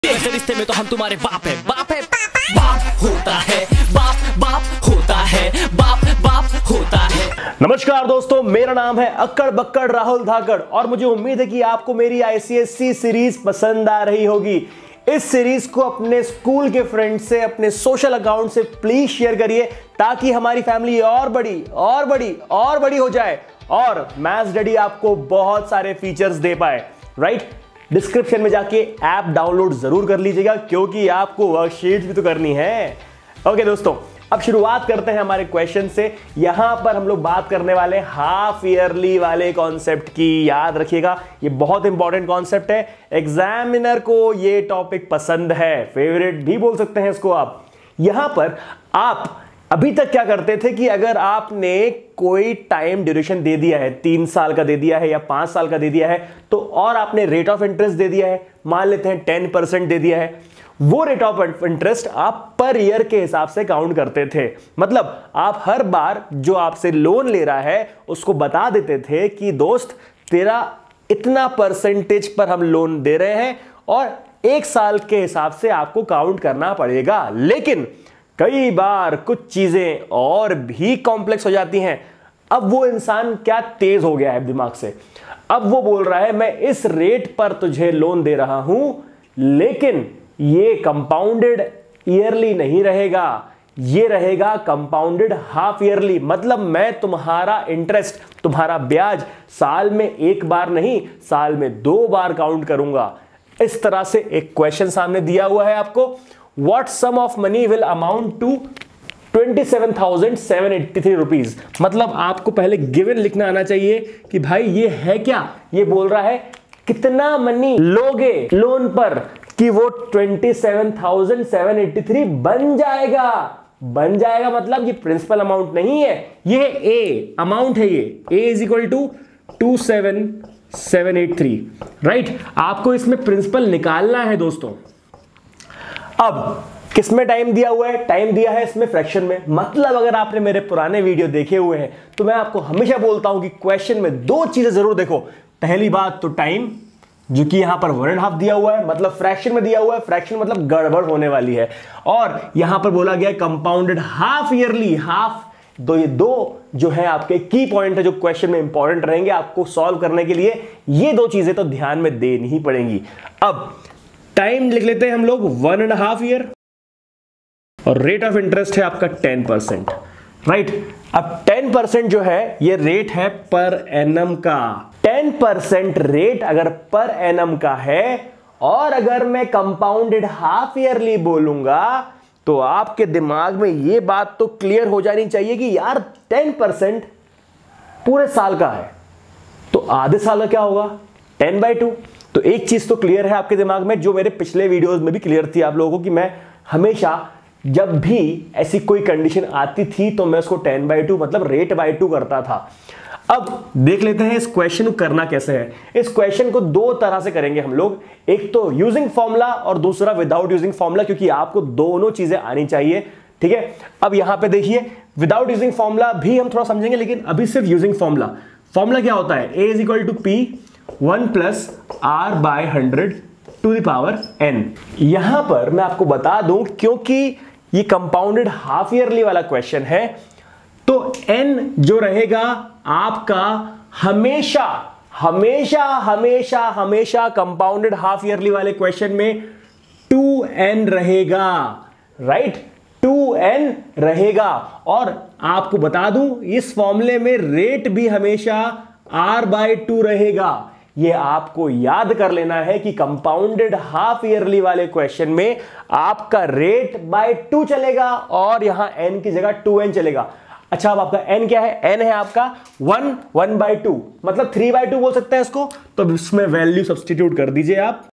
रिश्ते में तो हम तुम्हारे बाप है, बाप है, बाप होता है, बाप बाप होता है, बाप बाप होता है। नमस्कार दोस्तों, मेरा नाम है अक्कड़ बक्कड़ राहुल धाकड़ और मुझे उम्मीद है कि आपको मेरी आईसीएसई सीरीज पसंद आ रही होगी। इस सीरीज को अपने स्कूल के फ्रेंड से, अपने सोशल अकाउंट से प्लीज शेयर करिए ताकि हमारी फैमिली और बड़ी हो जाए और मैथ्स डैडी आपको बहुत सारे फीचर्स दे पाए। राइट, डिस्क्रिप्शन में जाके ऐप डाउनलोड जरूर कर लीजिएगा क्योंकि आपको वर्कशीट भी तो करनी है। ओके दोस्तों, अब शुरुआत करते हैं हमारे क्वेश्चन से। यहां पर हम लोग बात करने वाले हाफ ईयरली वाले कॉन्सेप्ट की। याद रखिएगा, ये बहुत इंपॉर्टेंट कॉन्सेप्ट है। एग्जामिनर को ये टॉपिक पसंद है, फेवरेट भी बोल सकते हैं इसको आप। यहां पर आप अभी तक क्या करते थे कि अगर आपने कोई टाइम ड्यूरेशन दे दिया है, 3 साल का दे दिया है या 5 साल का दे दिया है, तो और आपने रेट ऑफ इंटरेस्ट दे दिया है, मान लेते हैं 10% दे दिया है, वो रेट ऑफ इंटरेस्ट आप पर ईयर के हिसाब से काउंट करते थे। मतलब आप हर बार जो आपसे लोन ले रहा है उसको बता देते थे कि दोस्त तेरा इतना परसेंटेज पर हम लोन दे रहे हैं और 1 साल के हिसाब से आपको काउंट करना पड़ेगा। लेकिन कई बार कुछ चीजें और भी कॉम्प्लेक्स हो जाती हैं। अब वो इंसान क्या तेज हो गया है दिमाग से, अब वो बोल रहा है मैं इस रेट पर तुझे लोन दे रहा हूं लेकिन ये कंपाउंडेड ईयरली नहीं रहेगा, ये रहेगा कंपाउंडेड हाफ ईयरली। मतलब मैं तुम्हारा इंटरेस्ट, तुम्हारा ब्याज साल में 1 बार नहीं, साल में 2 बार काउंट करूंगा। इस तरह से एक क्वेश्चन सामने दिया हुआ है आपको, What sum of money will amount to 27,783 rupees. मतलब आपको पहले गिवन लिखना आना चाहिए कि भाई ये है क्या, ये बोल रहा है कितना मनी लोगे लोन पर कि वो 27,783 बन जाएगा। मतलब ये प्रिंसिपल अमाउंट नहीं है, ये ए अमाउंट है। ये A is equal to 27,783। Right, आपको इसमें प्रिंसिपल निकालना है दोस्तों। अब किसमें टाइम दिया हुआ है? टाइम दिया है इसमें फ्रैक्शन में। मतलब अगर आपने मेरे पुराने वीडियो देखे हुए हैं तो मैं आपको हमेशा बोलता हूं कि क्वेश्चन में 2 चीजें जरूर देखो। पहली बात तो टाइम, जो कि यहां पर 1.5 दिया हुआ है, मतलब फ्रैक्शन में दिया हुआ है, फ्रैक्शन मतलब गड़बड़ होने वाली है। और यहां पर बोला गया है कंपाउंडेड हाफ ईयरली, हाफ। ये दो जो है आपके की पॉइंट है जो क्वेश्चन में इंपॉर्टेंट रहेंगे आपको सॉल्व करने के लिए। ये 2 चीजें तो ध्यान में देनी ही पड़ेंगी। अब टाइम लिख लेते हैं हम लोग 1.5 ईयर और रेट ऑफ इंटरेस्ट है आपका 10%। राइट, अब 10% जो है ये रेट है पर एनम का। 10% रेट अगर पर एनम का है और अगर मैं कंपाउंडेड हाफ ईयरली बोलूंगा तो आपके दिमाग में ये बात तो क्लियर हो जानी चाहिए कि यार 10% पूरे साल का है तो आधे साल का क्या होगा, 10/2। तो एक चीज तो क्लियर है आपके दिमाग में, जो मेरे पिछले वीडियोस में भी क्लियर थी आप लोगों को, कि मैं हमेशा जब भी ऐसी कोई कंडीशन आती थी तो मैं उसको 10/2 मतलब रेट बाय 2 करता था। अब देख लेते हैं इस क्वेश्चन को करना कैसे है। इस क्वेश्चन को 2 तरह से करेंगे हम लोग, एक तो यूजिंग फॉर्मूला और दूसरा विदाउट यूजिंग फॉर्मूला, क्योंकि आपको दोनों चीजें आनी चाहिए। ठीक है, अब यहां पे देखिए विदाउट यूजिंग फॉर्मूला भी हम थोड़ा समझेंगे, लेकिन अभी सिर्फ यूजिंग फॉर्मूला। फॉर्मूला क्या होता है? A = P 1 + R/100 to the power n। यहां पर मैं आपको बता दूं, क्योंकि ये कंपाउंडेड हाफ ईयरली वाला क्वेश्चन है तो n जो रहेगा आपका हमेशा कंपाउंडेड हाफ ईयरली वाले क्वेश्चन में 2n रहेगा। राइट, 2n रहेगा। और आपको बता दूं इस फॉर्मूले में रेट भी हमेशा R/2 रहेगा। ये आपको याद कर लेना है कि कंपाउंडेड हाफ ईयरली वाले क्वेश्चन में आपका रेट बाय 2 चलेगा और यहां n की जगह 2n चलेगा। अच्छा, अब आपका n क्या है? n है आपका 1/2 मतलब 3/2 बोल सकते हैं इसको। तो इसमें वैल्यू सब्स्टिट्यूट कर दीजिए आप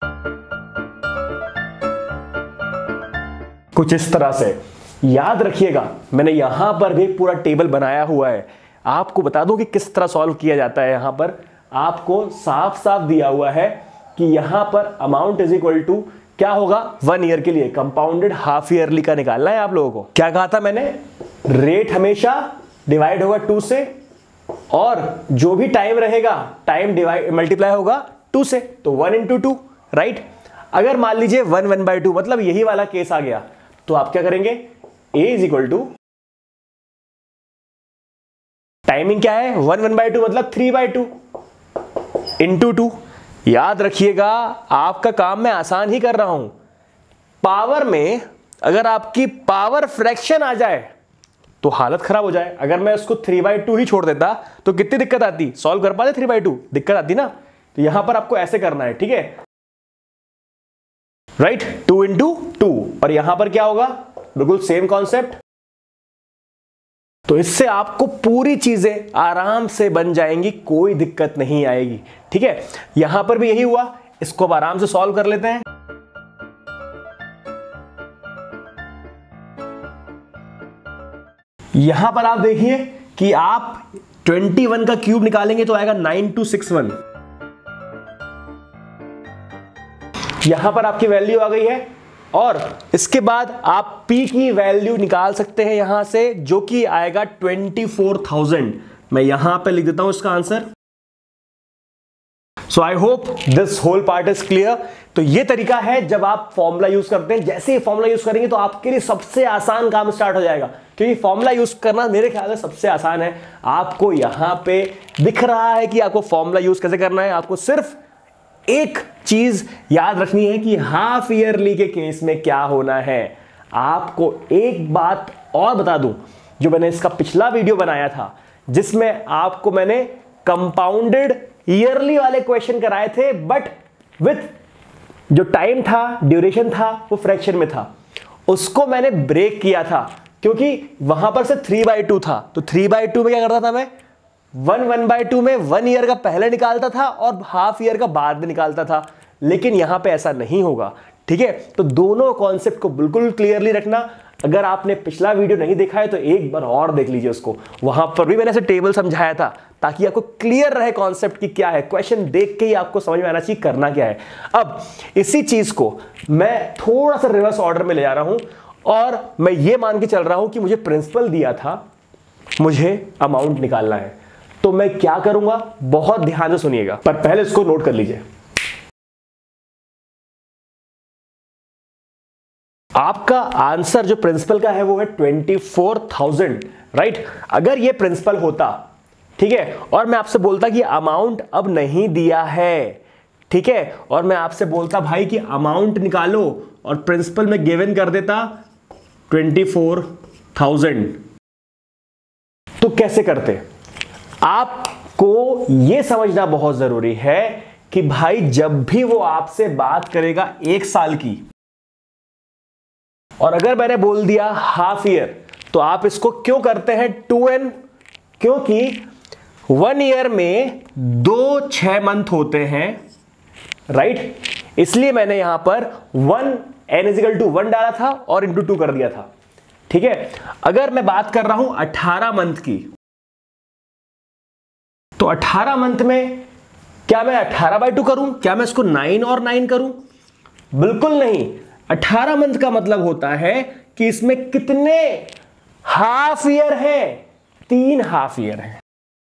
कुछ इस तरह से। याद रखिएगा, मैंने यहां पर भी पूरा टेबल बनाया हुआ है, आपको बता दूं कि किस तरह सॉल्व किया जाता है। यहां पर आपको साफ साफ दिया हुआ है कि यहां पर अमाउंट इज इक्वल टू क्या होगा, 1 ईयर के लिए कंपाउंडेड हाफ ईयरली का निकालना है आप लोगों को। क्या कहा था मैंने? रेट हमेशा डिवाइड होगा 2 से और जो भी टाइम रहेगा टाइम डिवाइड मल्टीप्लाई होगा 2 से, तो 1 × 2। राइट, अगर मान लीजिए 1/2 मतलब यही वाला केस आ गया, तो आप क्या करेंगे, a is equal to timing क्या है 1/2 मतलब 3/2 इंटू 2। याद रखिएगा आपका काम मैं आसान ही कर रहा हूं। पावर में अगर आपकी पावर फ्रैक्शन आ जाए तो हालत खराब हो जाए। अगर मैं उसको 3/2 ही छोड़ देता तो कितनी दिक्कत आती, सॉल्व कर पाते 3/2, दिक्कत आती ना। तो यहां पर आपको ऐसे करना है, ठीक है, राइट, 2 इंटू 2। और यहां पर क्या होगा, बिल्कुल सेम कॉन्सेप्ट। तो इससे आपको पूरी चीजें आराम से बन जाएंगी, कोई दिक्कत नहीं आएगी, ठीक है। यहां पर भी यही हुआ, इसको अब आराम से सॉल्व कर लेते हैं। यहां पर आप देखिए कि आप 21 का क्यूब निकालेंगे तो आएगा 9261। यहां पर आपकी वैल्यू आ गई है और इसके बाद आप P की वैल्यू निकाल सकते हैं यहां से, जो कि आएगा 24,000। मैं यहां पे लिख देता हूं इसका answer. So I hope this whole part is clear. तो ये तरीका है जब आप फॉर्मूला यूज करते हैं। जैसे ही फॉर्मूला यूज करेंगे तो आपके लिए सबसे आसान काम स्टार्ट हो जाएगा, क्योंकि फॉर्मूला यूज करना मेरे ख्याल से सबसे आसान है। आपको यहां पे दिख रहा है कि आपको फॉर्मूला यूज कैसे करना है। आपको सिर्फ एक चीज याद रखनी है कि हाफ ईयरली के केस में क्या होना है। आपको एक बात और बता दूं, जो मैंने इसका पिछला वीडियो बनाया था जिसमें आपको मैंने कंपाउंडेड ईयरली वाले क्वेश्चन कराए थे, बट विथ जो टाइम था, ड्यूरेशन था, वो फ्रैक्शन में था। उसको मैंने ब्रेक किया था क्योंकि वहां पर से 3/2 था। तो 3/2 में क्या करता था मैं, 1/2 में 1 ईयर का पहले निकालता था और हाफ ईयर का बाद में निकालता था। लेकिन यहां पे ऐसा नहीं होगा, ठीक है। तो दोनों कॉन्सेप्ट को बिल्कुल क्लियरली रखना। अगर आपने पिछला वीडियो नहीं देखा है तो एक बार और देख लीजिए उसको, वहां पर भी मैंने ऐसे टेबल समझाया था ताकि आपको क्लियर रहे कॉन्सेप्ट की क्या है। क्वेश्चन देख के ही आपको समझ में आना चाहिए करना क्या है। अब इसी चीज को मैं थोड़ा सा रिवर्स ऑर्डर में ले जा रहा हूं और मैं ये मान के चल रहा हूं कि मुझे प्रिंसिपल दिया था, मुझे अमाउंट निकालना है। तो मैं क्या करूंगा, बहुत ध्यान से सुनिएगा, पर पहले इसको नोट कर लीजिए। आपका आंसर जो प्रिंसिपल का है वो है 24,000, राइट। अगर ये प्रिंसिपल होता, ठीक है, और मैं आपसे बोलता कि अमाउंट अब नहीं दिया है, ठीक है, और मैं आपसे बोलता भाई कि अमाउंट निकालो और प्रिंसिपल में गिवन कर देता 24,000, तो कैसे करते। आपको यह समझना बहुत जरूरी है कि भाई जब भी वो आपसे बात करेगा 1 साल की, और अगर मैंने बोल दिया हाफ ईयर, तो आप इसको क्यों करते हैं 2n, क्योंकि 1 ईयर में 2 6 मंथ होते हैं, राइट। इसलिए मैंने यहां पर 1n = 1 डाला था और इंटू 2 कर दिया था, ठीक है। अगर मैं बात कर रहा हूं 18 मंथ की, तो 18 मंथ में क्या मैं 18/2 करूं, क्या मैं इसको 9 और 9 करूं, बिल्कुल नहीं। 18 मंथ का मतलब होता है कि इसमें कितने हाफ ईयर हैं, 3 हाफ ईयर हैं।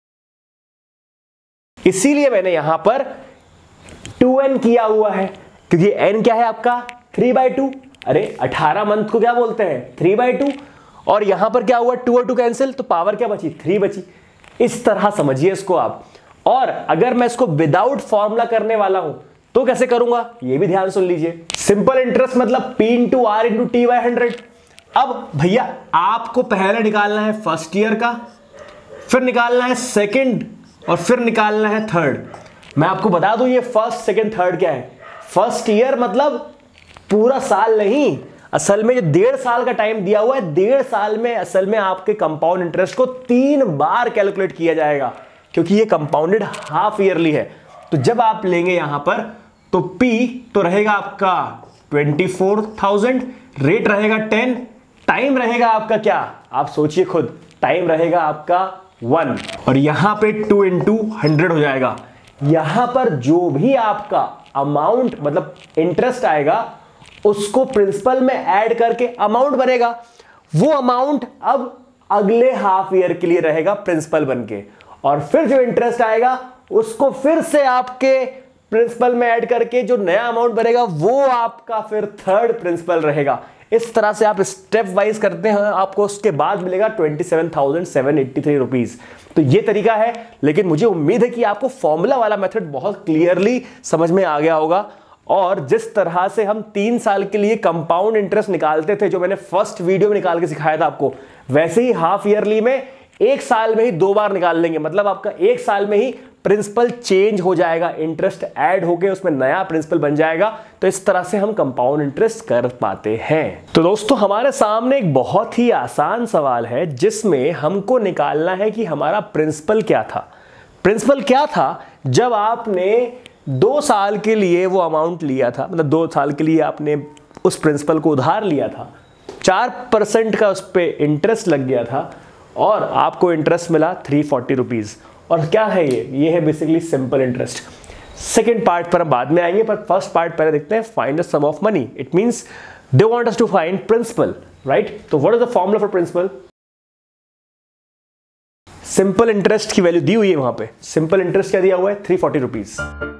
इसीलिए मैंने यहां पर 2n किया हुआ है, क्योंकि n क्या है आपका 3/2। अरे 18 मंथ को क्या बोलते हैं 3/2, और यहां पर क्या हुआ 2 और 2 कैंसिल, तो पावर क्या बची 3 बची। इस तरह समझिए इसको आप। और अगर मैं इसको विदाउट फॉर्मूला करने वाला हूं तो कैसे करूंगा, ये भी ध्यान सुन लीजिए। सिंपल इंटरेस्ट मतलब P × R × T/100। अब भैया आपको पहले निकालना है फर्स्ट ईयर का, फिर निकालना है सेकंड, और फिर निकालना है थर्ड। मैं आपको बता दूं ये फर्स्ट सेकंड थर्ड क्या है। फर्स्ट ईयर मतलब पूरा साल नहीं, असल में जो 1.5 साल का टाइम दिया हुआ है, 1.5 साल में असल में आपके कंपाउंड इंटरेस्ट को 3 बार कैलकुलेट किया जाएगा, क्योंकि ये कंपाउंडेड हाफ ईयरली है। तो जब आप लेंगे यहां पर, तो P तो रहेगा आपका 24,000, रेट रहेगा 10, टाइम रहेगा आपका क्या, आप सोचिए खुद, टाइम रहेगा आपका 1, और यहां पे 2 × 100 हो जाएगा। यहां पर जो भी आपका अमाउंट मतलब इंटरेस्ट आएगा उसको प्रिंसिपल में ऐड करके अमाउंट बनेगा। वो अमाउंट अब अगले हाफ ईयर के लिए रहेगा प्रिंसिपल बनके, और फिर जो इंटरेस्ट आएगा उसको फिर से आपके प्रिंसिपल में ऐड करके जो नया अमाउंट बनेगा वो आपका फिर थर्ड प्रिंसिपल रहेगा। इस तरह से आप स्टेप वाइज करते हैं, आपको उसके बाद मिलेगा 27,783 रुपीज। तो ये तरीका है, लेकिन मुझे उम्मीद है कि आपको फॉर्मूला वाला मेथड बहुत क्लियरली समझ में आ गया होगा। और जिस तरह से हम 3 साल के लिए कंपाउंड इंटरेस्ट निकालते थे, जो मैंने फर्स्ट वीडियो में निकाल के सिखाया था आपको, वैसे ही हाफ ईयरली में 1 साल में ही 2 बार निकाल लेंगे। मतलब आपका 1 साल में ही प्रिंसिपल चेंज हो जाएगा, इंटरेस्ट ऐड होके उसमें नया प्रिंसिपल बन जाएगा। तो इस तरह से हम कंपाउंड इंटरेस्ट कर पाते हैं। तो दोस्तों, हमारे सामने एक बहुत ही आसान सवाल है जिसमें हमको निकालना है कि हमारा प्रिंसिपल क्या था। प्रिंसिपल क्या था जब आपने 2 साल के लिए वो अमाउंट लिया था, मतलब 2 साल के लिए आपने उस प्रिंसिपल को उधार लिया था, 4% का उस पर इंटरेस्ट लग गया था और आपको इंटरेस्ट मिला 340 रुपीज। और क्या है ये है basically simple interest. Second part पर हम बाद में आएंगे, पर फर्स्ट पार्ट पहले देखते हैं। Find the sum of money, it means they want us to find principal, right. तो what is the formula for principal? Simple interest की वैल्यू दी हुई है वहां पे। सिंपल इंटरेस्ट क्या दिया हुआ है? 340 रुपीज।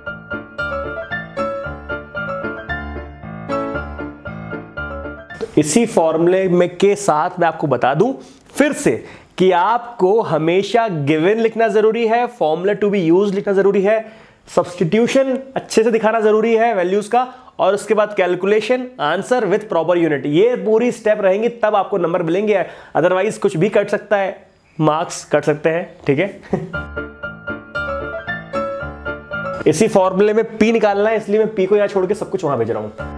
तो इसी फॉर्मूले में के साथ मैं आपको बता दूं फिर से कि आपको हमेशा गिवन लिखना जरूरी है, फॉर्मूला टू बी यूज लिखना जरूरी है, सब्स्टिट्यूशन अच्छे से दिखाना जरूरी है वैल्यूज का, और उसके बाद calculation, answer with proper unit. ये पूरी स्टेप रहेंगी, तब आपको नंबर मिलेंगे। अदरवाइज कुछ भी कट सकता है, मार्क्स कट सकते हैं, ठीक है। इसी फॉर्मूले में पी निकालना है, इसलिए मैं पी को यहां छोड़ के सब कुछ वहां भेज रहा हूं।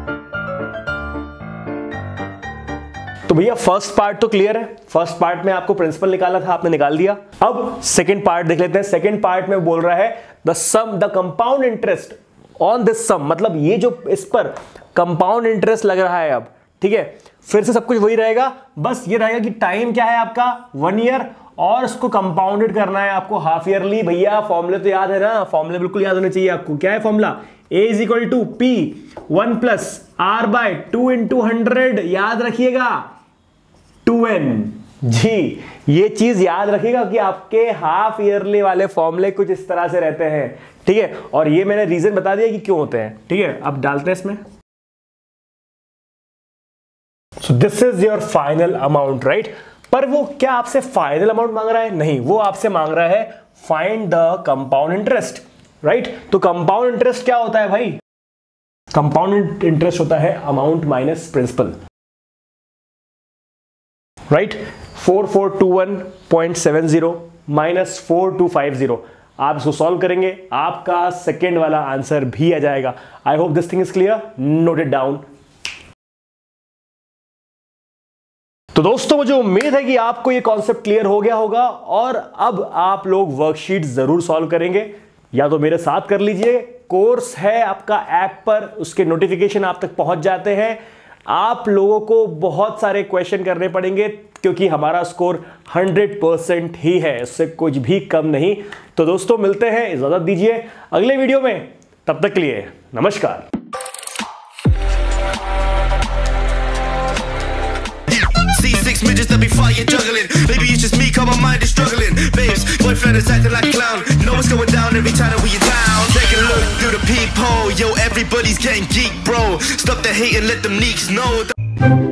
तो भैया फर्स्ट पार्ट तो क्लियर है। फर्स्ट पार्ट में आपको प्रिंसिपल निकालना था, आपने निकाल दिया। अब सेकंड पार्ट देख लेते हैं। सेकंड पार्ट में बोल रहा है the compound interest on this sum, मतलब ये जो इस पर कंपाउंड इंटरेस्ट लग रहा है अब, ठीक है। फिर से सब कुछ वही रहेगा, बस ये रहेगा कि टाइम क्या है आपका 1 ईयर, और उसको कंपाउंडेड करना है आपको हाफ ईयरली। भैया फॉर्मूले तो याद है ना, फॉर्मूले बिल्कुल याद होने चाहिए आपको। क्या है formula? A is equal to P 1 plus R/2 × 100, याद रखिएगा 2n। जी, ये चीज याद रखिएगा कि आपके हाफ ईयरली वाले फॉर्मूले कुछ इस तरह से रहते हैं, ठीक है। और ये मैंने रीजन बता दिया कि क्यों होते हैं, ठीक है। अब डालते हैं इसमें। So this is your final amount, right. पर वो क्या आपसे फाइनल अमाउंट मांग रहा है? नहीं, वो आपसे मांग रहा है find the compound interest, right. तो कंपाउंड इंटरेस्ट क्या होता है भाई? कंपाउंड इंटरेस्ट होता है amount minus principal, right. 4421.70 minus 4250। आप इसको सॉल्व करेंगे, आपका सेकेंड वाला आंसर भी आ जाएगा। I hope this thing is clear, note it down. तो दोस्तों, मुझे उम्मीद है कि आपको ये कॉन्सेप्ट क्लियर हो गया होगा, और अब आप लोग वर्कशीट जरूर सॉल्व करेंगे, या तो मेरे साथ कर लीजिए। कोर्स है आपका ऐप पर, उसके नोटिफिकेशन आप तक पहुंच जाते हैं। आप लोगों को बहुत सारे क्वेश्चन करने पड़ेंगे, क्योंकि हमारा स्कोर 100% ही है, इससे कुछ भी कम नहीं। तो दोस्तों, मिलते हैं, इजाजत दीजिए अगले वीडियो में। तब तक के लिए नमस्कार। Midgets that be fire juggling. Baby, it's just me, cause my mind is struggling. Babes, boyfriend is acting like a clown. Know what's going down every time that we in town. Take a look through the peephole. Yo, everybody's getting geek, bro. Stop the hate and let them neeks know.